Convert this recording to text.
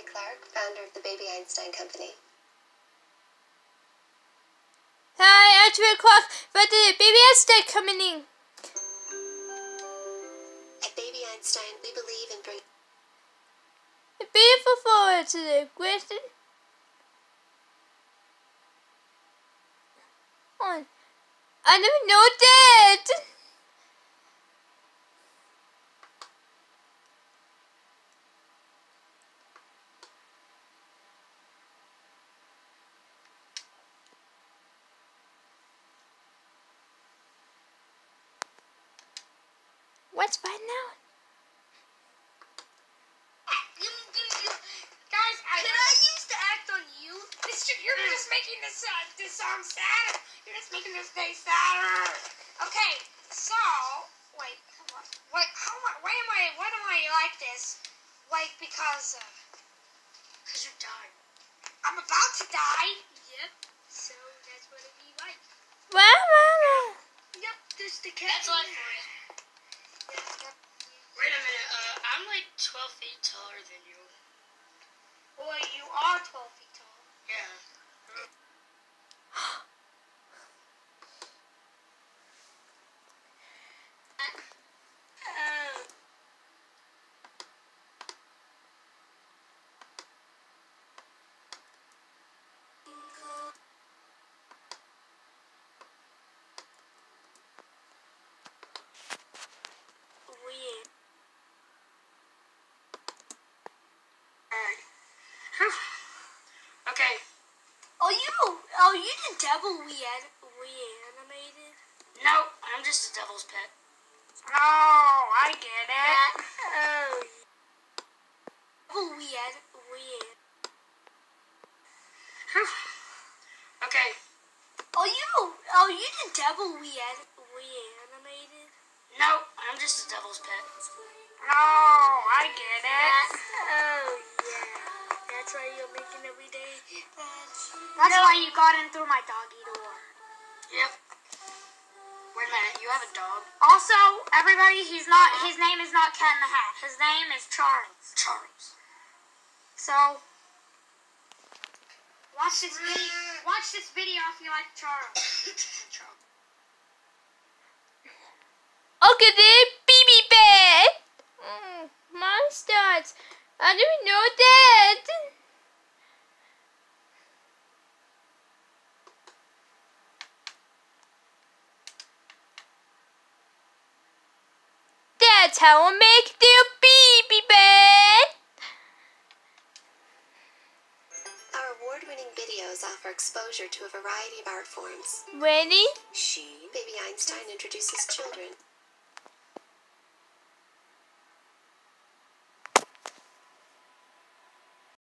Emily Clark, founder of the Baby Einstein Company. Hi, I'm Emily Clark, founder of the Baby Einstein Company. At Baby Einstein, we believe in bringing A beautiful forward to the question. On. I never know that. What's by now? Guys, can I use the act on you? You're just making this song sadder. You're just making this day sadder. Okay, so wait, hold on. Why am I like this? Like because you're dying. I'm about to die. Yep. So that's what it'd be like. Wow. Yep. There's the cat. That's life for you. Yep. Wait a minute, I'm like 12 feet taller than you. Boy, you are 12 feet tall. Yeah. Okay. Oh, you the devil reanimated? No, I'm just a devil's pet. Oh, I get it. Oh, Okay. Oh, you the devil reanimated? No, I'm just a devil's pet. Oh, I get it. Oh, yeah. That's why you're making every day. That's why you got in through my doggy door. Yep. Wait a minute, you have a dog? Also, everybody, his name is not Cat in the Hat. His name is Charles. Charles. So, watch this video if you like Charles. Charles. Okay, then, BB Bear. Monsters. I didn't know that. That's how I make their BB Bear. Our award-winning videos offer exposure to a variety of art forms. Ready? Baby Einstein introduces children